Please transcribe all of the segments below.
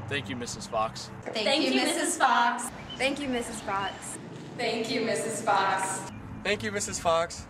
Thank you, Mrs. Fox. Thank you, Mrs. Fox. Thank you, Mrs. Fox. Thank you, Mrs. Fox. Thank you, Mrs. Fox.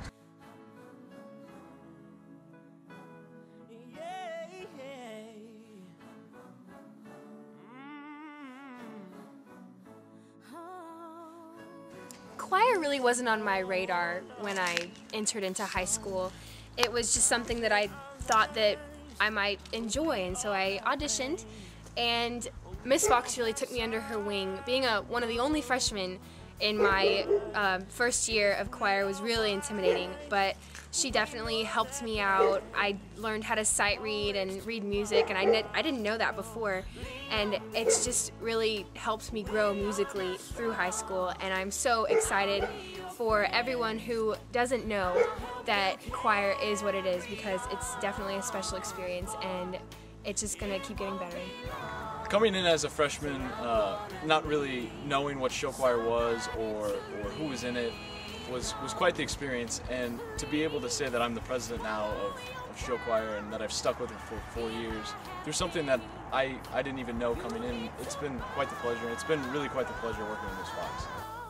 Choir really wasn't on my radar when I entered into high school. It was just something that I thought that I might enjoy, and so I auditioned, and Miss Fox really took me under her wing. Being one of the only freshmen in my first year of choir was really intimidating, but she definitely helped me out. I learned how to sight read and read music, and I didn't know that before, and it's just really helped me grow musically through high school, and I'm so excited for everyone who doesn't know that choir is what it is, because it's definitely a special experience, and it's just going to keep getting better. Coming in as a freshman, not really knowing what show choir was or who was in it was quite the experience, and to be able to say that I'm the president now of show choir and that I've stuck with it for 4 years through something that I didn't even know coming in, it's been quite the pleasure, and it's been really quite the pleasure working with Miss Fox.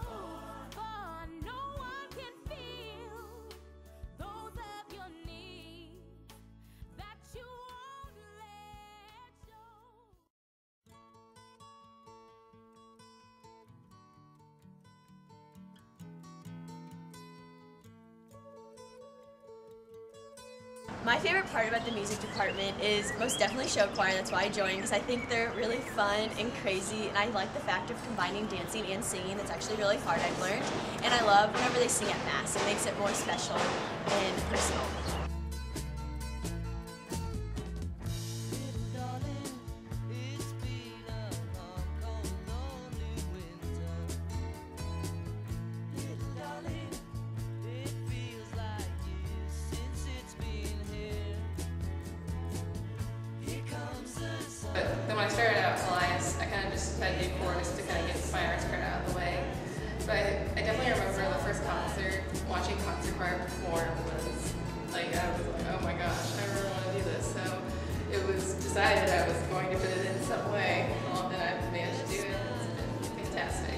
My favorite part about the music department is most definitely show choir. That's why I joined, because I think they're really fun and crazy, and I like the fact of combining dancing and singing. That's actually really hard, I've learned. And I love whenever they sing at Mass. It makes it more special and personal. Then when I started out at Helias, I kind of just had the chorus to kind of get the fire credit out of the way. But I definitely remember the first concert, watching concert choir perform was like, I was like, oh my gosh, I really want to do this. So it was decided that I was going to fit it in some way, and I've managed to do it. It's been fantastic.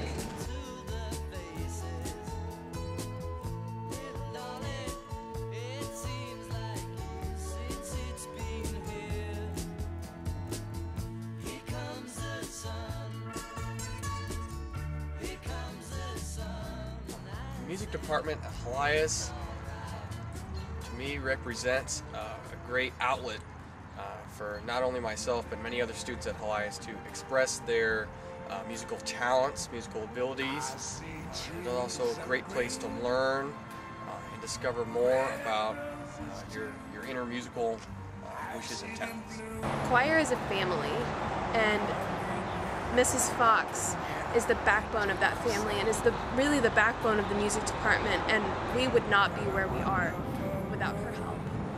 The music department at Helias, to me, represents a great outlet for not only myself but many other students at Helias to express their musical talents, musical abilities. It's also a great place to learn and discover more about your inner musical wishes and talents. Choir is a family, and Mrs. Fox is the backbone of that family and is really the backbone of the music department, and we would not be where we are without her help.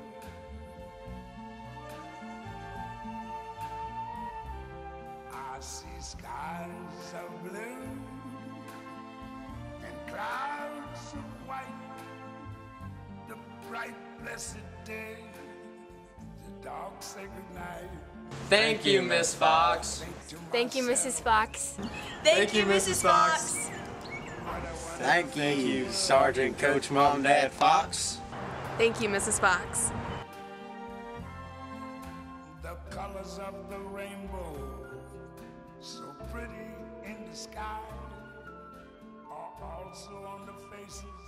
I see skies of blue and clouds of white, the bright blessed day, the dark sacred night. Thank you, Miss Fox. Thank you, Mrs. Fox. Thank you, Mrs. Fox. Thank you, Sergeant, Coach, Mom, Dad Fox. Thank you, Mrs. Fox. The colors of the rainbow, so pretty in the sky, are also on the faces